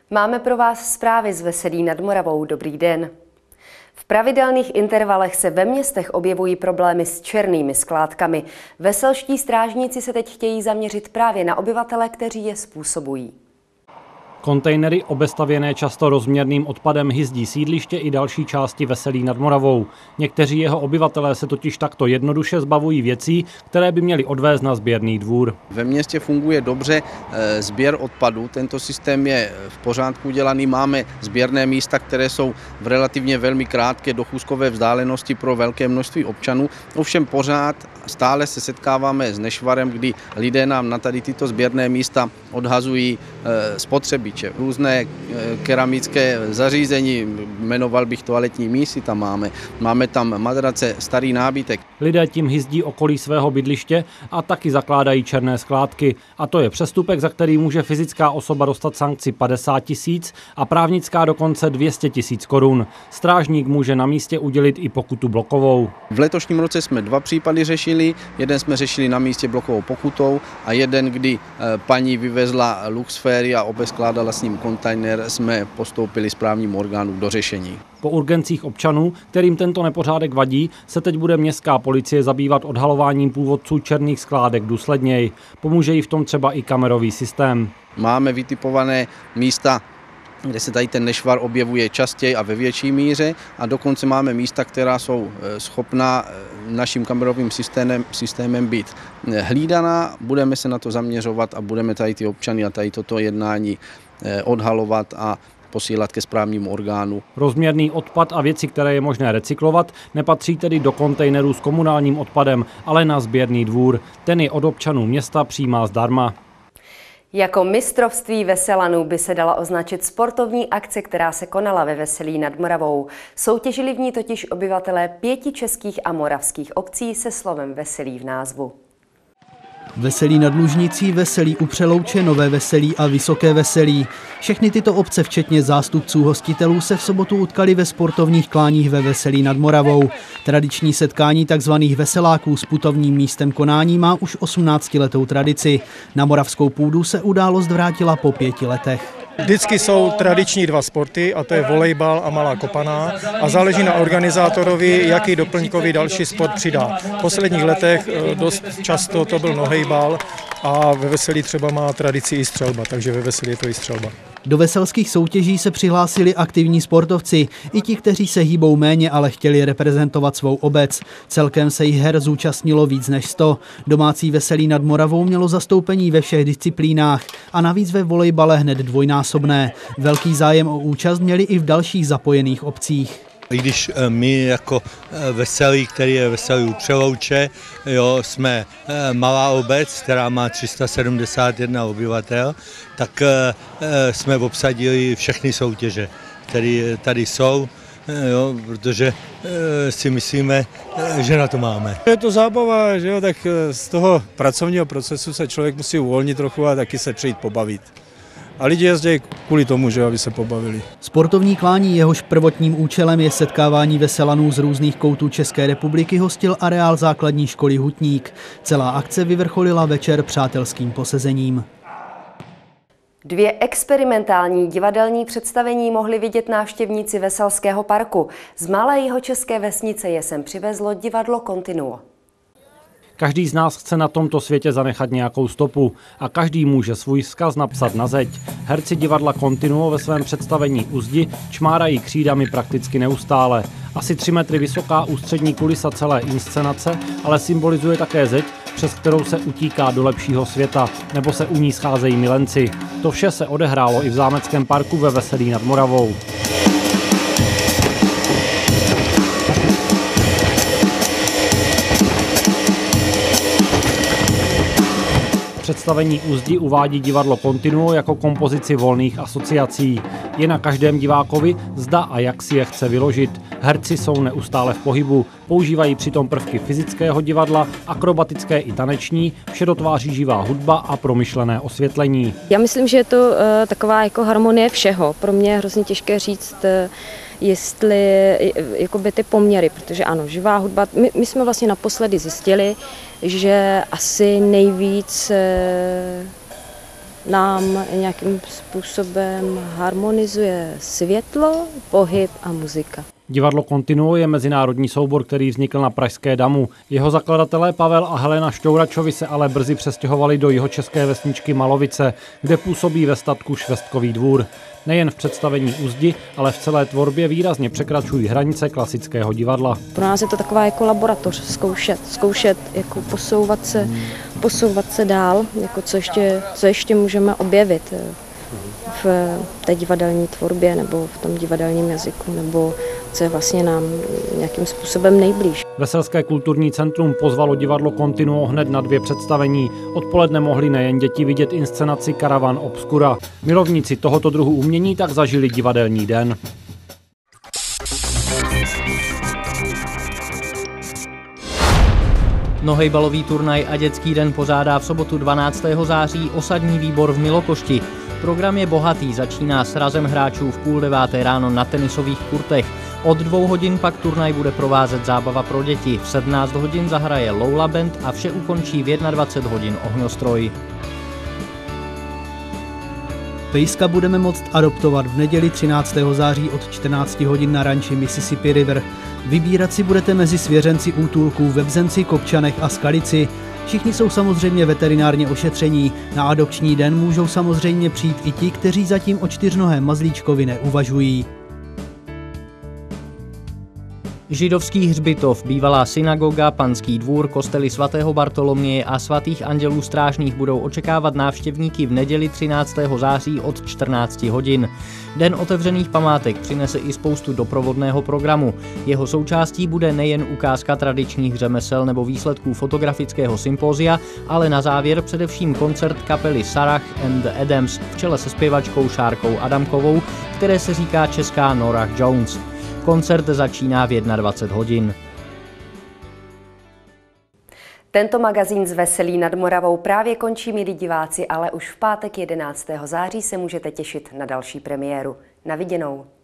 Máme pro vás zprávy z Veselí nad Moravou. Dobrý den. V pravidelných intervalech se ve městech objevují problémy s černými skládkami. Veselští strážníci se teď chtějí zaměřit právě na obyvatele, kteří je způsobují. Kontejnery obestavěné často rozměrným odpadem hyzdí sídliště i další části Veselí nad Moravou. Někteří jeho obyvatelé se totiž takto jednoduše zbavují věcí, které by měli odvést na sběrný dvůr. Ve městě funguje dobře sběr odpadu, tento systém je v pořádku udělaný, máme sběrné místa, které jsou v relativně velmi krátké dochůzkové vzdálenosti pro velké množství občanů. Ovšem pořád stále se setkáváme s nešvarem, kdy lidé nám na tady tyto sběrné místa odhazují spotřebiče. Různé keramické zařízení, jmenoval bych toaletní mísy tam máme. Máme tam madrace, starý nábytek. Lidé tím hyzdí okolí svého bydliště a taky zakládají černé skládky. A to je přestupek, za který může fyzická osoba dostat sankci 50 000 a právnická dokonce 200 000 korun. Strážník může na místě udělit i pokutu blokovou. V letošním roce jsme 2 případy řešili. Jeden jsme řešili na místě blokovou pokutou a jeden, kdy paní vyvezla luxféry a obeskládala s ním kontejner, jsme postoupili správnímu orgánu do řešení. Po urgencích občanů, kterým tento nepořádek vadí, se teď bude městská policie zabývat odhalováním původců černých skládek důsledněji. Pomůže jí v tom třeba i kamerový systém. Máme vytipované místa, kde se tady ten nešvar objevuje častěji a ve větší míře a dokonce máme místa, která jsou schopná naším kamerovým systémem být hlídaná. Budeme se na to zaměřovat a budeme tady ty občany a tady toto jednání odhalovat a posílat ke správnímu orgánu. Rozměrný odpad a věci, které je možné recyklovat, nepatří tedy do kontejnerů s komunálním odpadem, ale na sběrný dvůr. Ten je od občanů města přijímá zdarma. Jako mistrovství veselanů by se dala označit sportovní akce, která se konala ve Veselí nad Moravou. Soutěžili v ní totiž obyvatelé 5 českých a moravských obcí se slovem Veselí v názvu. Veselí nad Lužnicí, Veselí u Přelouče, Nové Veselí a Vysoké Veselí. Všechny tyto obce, včetně zástupců hostitelů, se v sobotu utkali ve sportovních kláních ve Veselí nad Moravou. Tradiční setkání tzv. Veseláků s putovním místem konání má už 18letou tradici. Na moravskou půdu se událost vrátila po 5 letech. Vždycky jsou tradiční 2 sporty, a to je volejbal a malá kopaná, a záleží na organizátorovi, jaký doplňkový další sport přidá. V posledních letech dost často to byl nohejbal a ve Veselí třeba má tradici i střelba, takže ve Veselí je to i střelba. Do veselských soutěží se přihlásili aktivní sportovci, i ti, kteří se hýbou méně, ale chtěli reprezentovat svou obec. Celkem se jich her zúčastnilo víc než 100. Domácí Veselí nad Moravou mělo zastoupení ve všech disciplínách a navíc ve volejbale hned dvojnásobné. Velký zájem o účast měli i v dalších zapojených obcích. I když my jako Veselí, který je Veselí u Přelouče, jo, jsme malá obec, která má 371 obyvatel, tak jsme obsadili všechny soutěže, které tady jsou, jo, protože si myslíme, že na to máme. Je to zábava, že jo, tak z toho pracovního procesu se člověk musí uvolnit trochu a taky se přijít pobavit. A lidi jezdí kvůli tomu, že aby se pobavili. Sportovní klání, jehož prvotním účelem je setkávání veselanů z různých koutů České republiky, hostil areál základní školy Hutník. Celá akce vyvrcholila večer přátelským posezením. 2 experimentální divadelní představení mohli vidět návštěvníci Veselského parku. Z malé jihočeské vesnice je sem přivezlo divadlo Continuo. Každý z nás chce na tomto světě zanechat nějakou stopu a každý může svůj vzkaz napsat na zeď. Herci divadla Continuo ve svém představení U zdi čmárají křídami prakticky neustále. Asi 3 metry vysoká ústřední kulisa celé inscenace, ale symbolizuje také zeď, přes kterou se utíká do lepšího světa, nebo se u ní scházejí milenci. To vše se odehrálo i v zámeckém parku ve Veselí nad Moravou. Představení U zdi uvádí divadlo Continuo jako kompozici volných asociací. Je na každém divákovi, zda a jak si je chce vyložit. Herci jsou neustále v pohybu, používají přitom prvky fyzického divadla, akrobatické i taneční, vše dotváří živá hudba a promyšlené osvětlení. Já myslím, že je to taková jako harmonie všeho. Pro mě je hrozně těžké říct, jestli jakoby ty poměry, protože ano, živá hudba, my jsme vlastně naposledy zjistili, že asi nejvíc nám nějakým způsobem harmonizuje světlo, pohyb a muzika. Divadlo Continuo je mezinárodní soubor, který vznikl na pražské Damu. Jeho zakladatelé Pavel a Helena Štouračovi se ale brzy přestěhovali do jihočeské vesničky Malovice, kde působí ve statku Švestkový dvůr. Nejen v představení Uzdi, ale v celé tvorbě výrazně překračují hranice klasického divadla. Pro nás je to taková jako laboratoř, zkoušet jako posouvat se dál, jako co ještě můžeme objevit v té divadelní tvorbě nebo v tom divadelním jazyku, nebo co je vlastně nám nějakým způsobem nejblíž. Veselské kulturní centrum pozvalo divadlo Continuo hned na 2 představení. Odpoledne mohli nejen děti vidět inscenaci Karavan Obscura. Milovníci tohoto druhu umění tak zažili divadelní den. Nohejbalový turnaj a dětský den pořádá v sobotu 12. září osadní výbor v Milokošti. Program je bohatý, začíná s razem hráčů v 8:30 ráno na tenisových kurtech. Od 2 hodin pak turnaj bude provázet zábava pro děti. V 17 hodin zahraje Loula Band a vše ukončí v 21 hodin ohňostroj. Pejska budeme moct adoptovat v neděli 13. září od 14 hodin na ranči Mississippi River. Vybírat si budete mezi svěřenci útulků ve Bzenci, Kopčanech a Skalici. Všichni jsou samozřejmě veterinárně ošetření. Na adopční den můžou samozřejmě přijít i ti, kteří zatím o čtyřnohém mazlíčkovi neuvažují. Židovský hřbitov, bývalá synagoga, Panský dvůr, kostely svatého Bartoloměje a svatých andělů strážných budou očekávat návštěvníky v neděli 13. září od 14 hodin. Den otevřených památek přinese i spoustu doprovodného programu. Jeho součástí bude nejen ukázka tradičních řemesel nebo výsledků fotografického sympózia, ale na závěr především koncert kapely Sarah and the Adams v čele se zpěvačkou Šárkou Adamkovou, které se říká česká Norah Jones. Koncert začíná v 21 hodin. Tento magazín z Veselí nad Moravou právě končí, milí diváci, ale už v pátek 11. září se můžete těšit na další premiéru. Na viděnou.